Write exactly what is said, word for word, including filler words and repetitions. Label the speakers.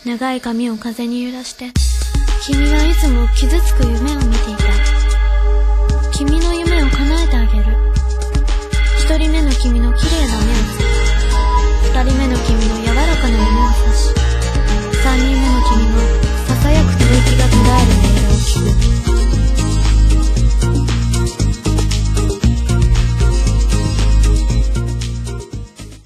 Speaker 1: 長い髪を風に揺らして、君はいつも傷つく夢を見ていた。君の夢を叶えてあげる。一人目の君の綺麗な目をつく。二人目の君の柔らか